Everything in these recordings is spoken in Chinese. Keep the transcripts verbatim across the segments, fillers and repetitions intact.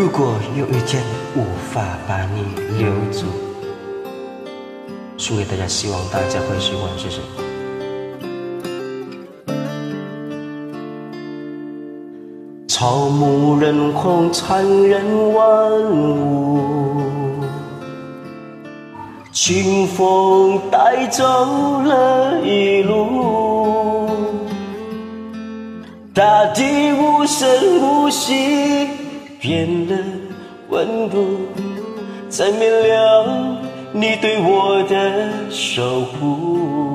果有一天无法把你留住，送给大家，希望大家会喜欢，谢谢。草木人红，残忍万物，清风带走了一路，大地无声无息，变了温度，再没了你对我的守护。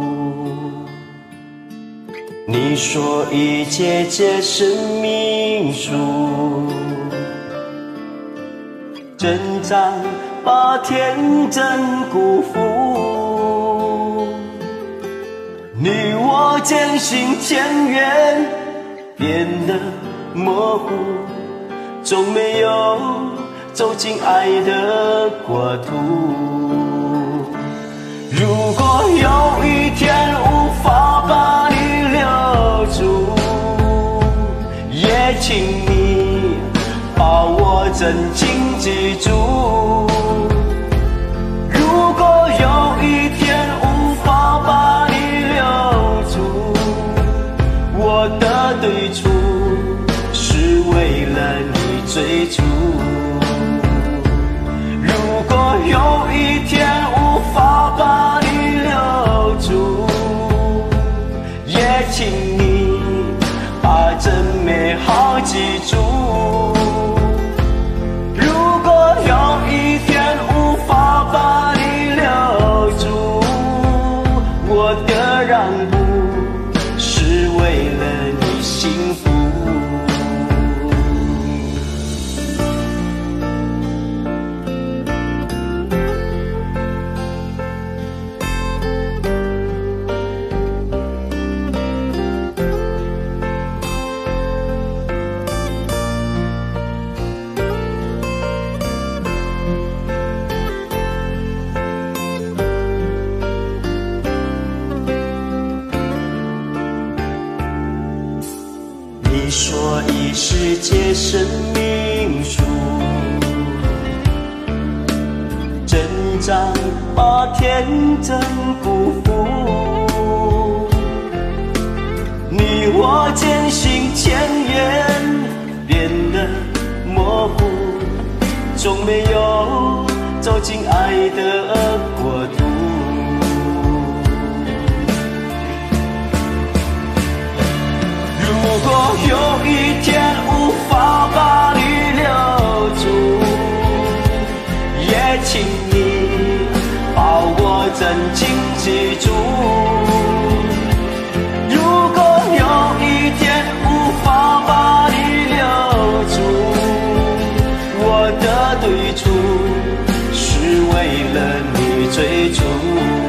你说一切皆生命树，挣扎把天真辜负，你我渐行渐远，变得模糊，终没有走进爱的国土。如果有一天无法把你留住，也请你把我真情记住。如果有一天无法把你留住，我的对错是为了你追逐。如果有一天无法把你留住，也请你把真美好记住。如果有一天无法把你留住，我的让步是为了你幸福。你说一世皆生命树，挣扎把天真辜负，你我渐行渐远，变得模糊，终没有走进爱的国度。如果有一天无法把你留住，也请你把我真情记住。如果有一天无法把你留住，我的对错是为了你追逐。